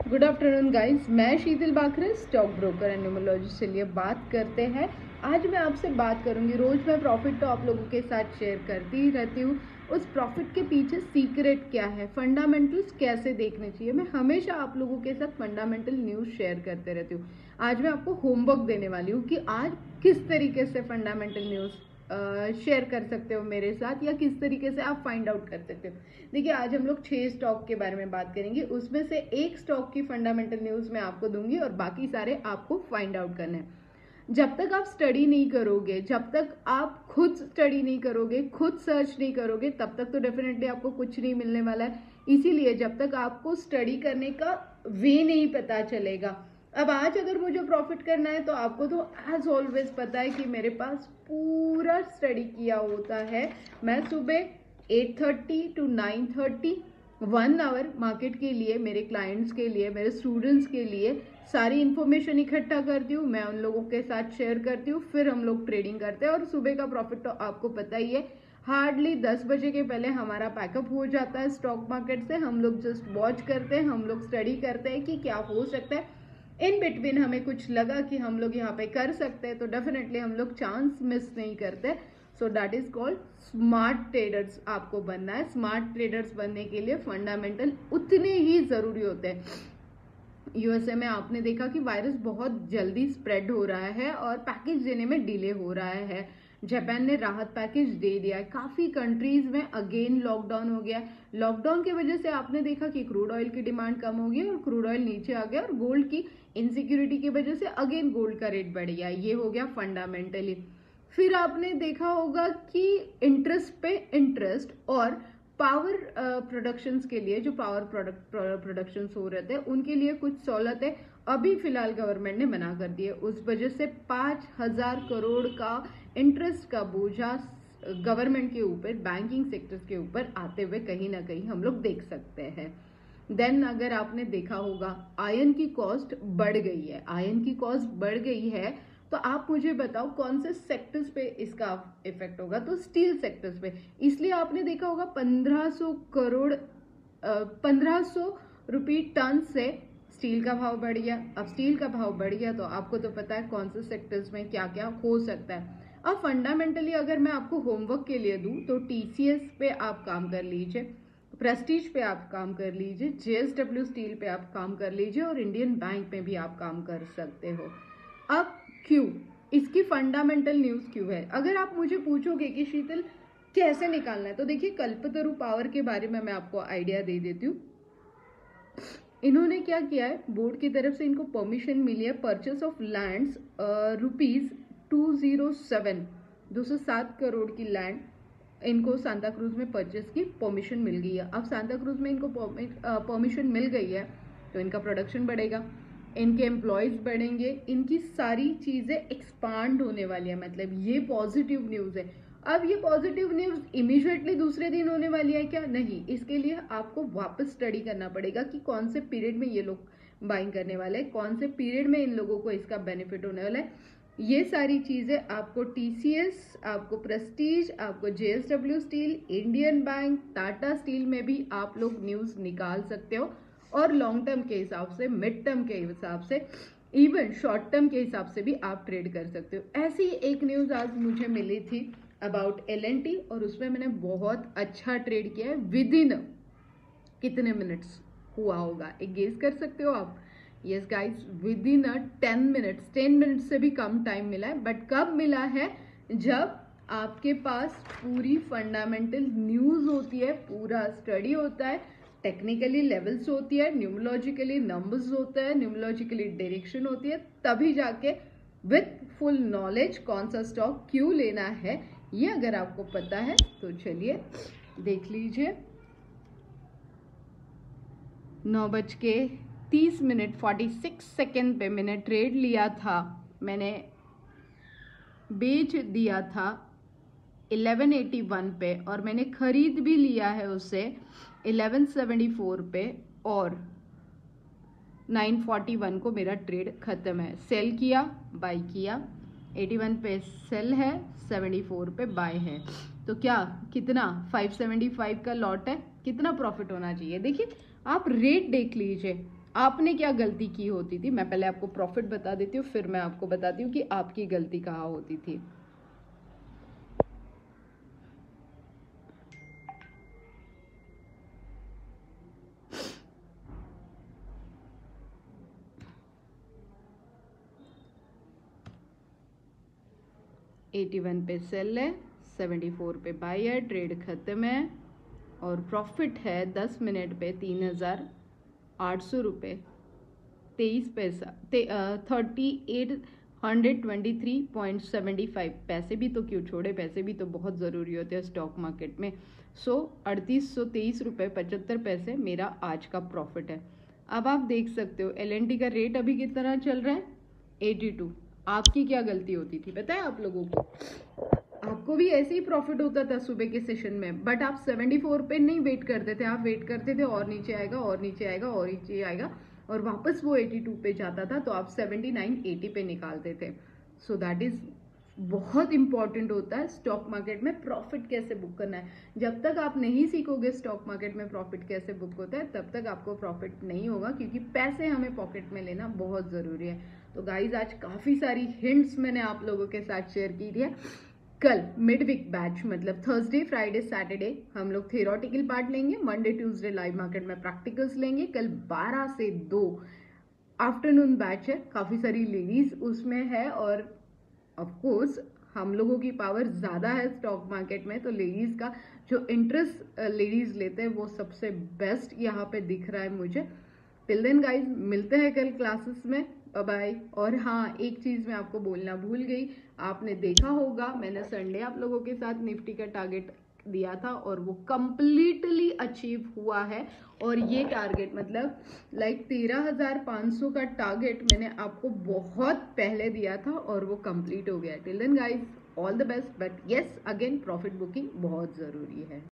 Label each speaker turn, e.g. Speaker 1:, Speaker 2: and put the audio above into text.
Speaker 1: Good afternoon guys, मैं Sheetal Bakhare, stock broker and numerologist. चलिए बात करते हैं। आज मैं आपसे बात करूंगी। रोज मैं प्रॉफिट तो आप लोगों के साथ शेयर करती ही रहती हूँ। उस प्रॉफिट के पीछे सीक्रेट क्या है, फंडामेंटल्स कैसे देखने चाहिए, मैं हमेशा आप लोगों के साथ फंडामेंटल न्यूज शेयर करते रहती हूँ। आज मैं आपको होमवर्क देने वाली हूँ कि आज किस तरीके से फंडामेंटल न्यूज शेयर कर सकते हो मेरे साथ, या किस तरीके से आप फाइंड आउट कर सकते हो। देखिए, आज हम लोग 6 स्टॉक के बारे में बात करेंगे। उसमें से एक स्टॉक की फंडामेंटल न्यूज मैं आपको दूंगी और बाकी सारे आपको फाइंड आउट करने हैं। जब तक आप स्टडी नहीं करोगे, जब तक आप खुद स्टडी नहीं करोगे, खुद सर्च नहीं करोगे, तब तक तो डेफिनेटली आपको कुछ नहीं मिलने वाला है। इसीलिए जब तक आपको स्टडी करने का वे नहीं पता चलेगा। अब आज अगर मुझे प्रॉफिट करना है तो आपको तो एज ऑलवेज पता है कि मेरे पास पूरा स्टडी किया होता है। मैं सुबह 8:30 to 9:30 1 आवर मार्केट के लिए, मेरे क्लाइंट्स के लिए, मेरे स्टूडेंट्स के लिए सारी इन्फॉर्मेशन इकट्ठा करती हूँ, मैं उन लोगों के साथ शेयर करती हूँ, फिर हम लोग ट्रेडिंग करते हैं। और सुबह का प्रॉफिट तो आपको पता ही है, हार्डली 10 बजे के पहले हमारा पैकअप हो जाता है स्टॉक मार्केट से। हम लोग जस्ट वॉच करते हैं, हम लोग स्टडी करते हैं कि क्या हो सकता है। इन बिटवीन हमें कुछ लगा कि हम लोग यहाँ पे कर सकते हैं तो डेफिनेटली हम लोग चांस मिस नहीं करते। So that is called smart traders. आपको बनना है। स्मार्ट ट्रेडर्स बनने के लिए फंडामेंटल उतने ही जरूरी होते हैं। यूएसए में आपने देखा कि वायरस बहुत जल्दी स्प्रेड हो रहा है और पैकेज देने में डिले हो रहा है। जापान ने राहत पैकेज दे दिया है। काफी कंट्रीज में अगेन लॉकडाउन हो गया। लॉकडाउन की वजह से आपने देखा कि क्रूड ऑयल की डिमांड कम हो गई और क्रूड ऑयल नीचे आ गया, और गोल्ड की इनसिक्योरिटी की वजह से अगेन गोल्ड का रेट बढ़ गया। ये हो गया फंडामेंटली। फिर आपने देखा होगा कि इंटरेस्ट पे इंटरेस्ट और पावर प्रोडक्शंस के लिए, जो पावर प्रोडक्शंस हो रहे थे उनके लिए कुछ सहूलतें अभी फिलहाल गवर्नमेंट ने मना कर दी है। उस वजह से 5,000 करोड़ का इंटरेस्ट का बोझा गवर्नमेंट के ऊपर, बैंकिंग सेक्टर्स के ऊपर आते हुए कहीं ना कहीं हम लोग देख सकते हैं। देन अगर आपने देखा होगा, आयरन की कॉस्ट बढ़ गई है। आयरन की कॉस्ट बढ़ गई है तो आप मुझे बताओ कौन से सेक्टर्स पे इसका इफेक्ट होगा। तो स्टील सेक्टर्स पे। इसलिए आपने देखा होगा 1500 रुपये टन से स्टील का भाव बढ़ गया। अब स्टील का भाव बढ़ गया तो आपको तो पता है कौन से सेक्टर्स में क्या क्या हो सकता है। अब फंडामेंटली अगर मैं आपको होमवर्क के लिए दूं तो टीसीएस पे आप काम कर लीजिए, प्रेस्टीज पे आप काम कर लीजिए, जेएसडब्ल्यू स्टील पे आप काम कर लीजिए, और इंडियन बैंक में भी आप काम कर सकते हो। अब क्यों इसकी फंडामेंटल न्यूज क्यों है, अगर आप मुझे पूछोगे कि शीतल कैसे निकालना है, तो देखिए कल्पतरु पावर के बारे में मैं आपको आइडिया दे देती हूँ। इन्होंने क्या किया है, बोर्ड की तरफ से इनको परमिशन मिली है परचेस ऑफ लैंड्स ₹207 करोड़ की लैंड इनको सांता क्रूज में परचेस की परमिशन मिल गई है। अब सांता क्रूज में इनको परमिशन मिल गई है तो इनका प्रोडक्शन बढ़ेगा, इनके एम्प्लॉयज बढ़ेंगे, इनकी सारी चीजें एक्सपांड होने वाली है। मतलब ये पॉजिटिव न्यूज है। अब ये पॉजिटिव न्यूज इमीडिएटली दूसरे दिन होने वाली है क्या? नहीं। इसके लिए आपको वापस स्टडी करना पड़ेगा कि कौन से पीरियड में ये लोग बाइंग करने वाले हैं, कौन से पीरियड में इन लोगों को इसका बेनिफिट होने वाला है। ये सारी चीजें आपको टीसीएस, आपको प्रेस्टीज, आपको JSW steel, Indian bank, Tata steel में भी आप लोग न्यूज निकाल सकते हो। और लॉन्ग टर्म के हिसाब से, मिड टर्म के हिसाब से, इवन शॉर्ट टर्म के हिसाब से भी आप ट्रेड कर सकते हो। ऐसी एक न्यूज आज मुझे मिली थी अबाउट एलएनटी, और उसमें मैंने बहुत अच्छा ट्रेड किया है। विद इन कितने मिनट्स हुआ होगा, एक गेस कर सकते हो आप? Yes guys, within 10 minutes, 10 minute से भी कम टाइम मिला है। बट कब मिला है? जब आपके पास पूरी फंडामेंटल न्यूज होती है, पूरा स्टडी होता है, टेक्निकली लेवल्स होती है, न्यूमरोलॉजिकली नंबर्स होता है, न्यूमरोलॉजिकली डायरेक्शन होती है, तभी जाके विथ फुल नॉलेज कौन सा स्टॉक क्यों लेना है, ये अगर आपको पता है तो चलिए देख लीजिए। 9:30 46 सेकेंड पे मैंने ट्रेड लिया था। मैंने बेच दिया था 1181 पे, और मैंने खरीद भी लिया है उसे 1174 पे, और 941 को मेरा ट्रेड खत्म है। सेल किया, बाय किया, 81 पे सेल है, 74 पे बाय है। तो क्या कितना 575 का लॉट है, कितना प्रॉफिट होना चाहिए? देखिए आप रेट देख लीजिए, आपने क्या गलती की होती थी। मैं पहले आपको प्रॉफिट बता देती हूँ, फिर मैं आपको बताती हूँ कि आपकी गलती कहाँ होती थी। $81 पे सेल है, 74 पे बाई है, ट्रेड खत्म है और प्रॉफिट है 10 मिनट पे 3,800 रुपये 23 पैसा 3823.75 पैसे भी तो क्यों छोड़े, पैसे भी तो बहुत ज़रूरी होते हैं स्टॉक मार्केट में। 3823 रुपये 75 पैसे मेरा आज का प्रॉफिट है। अब आप देख सकते हो LNT का रेट अभी कितना चल रहा है, 82। आपकी क्या गलती होती थी पता है आप लोगों को, आपको भी ऐसे ही प्रॉफिट होता था सुबह के सेशन में, बट आप 74 पे नहीं वेट करते थे, आप वेट करते थे और नीचे आएगा और नीचे आएगा और नीचे आएगा और वापस वो 82 पे जाता था, तो आप 79 80 पे निकालते थे। सो दैट इज बहुत इंपॉर्टेंट होता है स्टॉक मार्केट में प्रॉफिट कैसे बुक करना है। जब तक आप नहीं सीखोगे स्टॉक मार्केट में प्रॉफिट कैसे बुक होता है, तब तक आपको प्रॉफिट नहीं होगा, क्योंकि पैसे हमें पॉकेट में लेना बहुत ज़रूरी है। तो गाइज आज काफ़ी सारी हिंट्स मैंने आप लोगों के साथ शेयर की है। कल मिड वीक बैच मतलब थर्सडे फ्राइडे सैटरडे हम लोग थियोरेटिकल पार्ट लेंगे, मंडे ट्यूसडे लाइव मार्केट में प्रैक्टिकल्स लेंगे। कल 12 से 2 आफ्टरनून बैच है, काफ़ी सारी लेडीज उसमें है और ऑफ कोर्स हम लोगों की पावर ज़्यादा है स्टॉक मार्केट में, तो लेडीज़ का जो इंटरेस्ट लेडीज़ लेते हैं वो सबसे बेस्ट यहाँ पे दिख रहा है मुझे। टिल देन गाइज मिलते हैं कल क्लासेस में, बाय बाय। और हाँ एक चीज़ मैं आपको बोलना भूल गई, आपने देखा होगा मैंने संडे आप लोगों के साथ निफ्टी का टारगेट दिया था और वो कंप्लीटली अचीव हुआ है। और ये टारगेट मतलब लाइक 13,500 का टारगेट मैंने आपको बहुत पहले दिया था और वो कंप्लीट हो गया। Till then guys all the best, but yes again profit booking बहुत ज़रूरी है।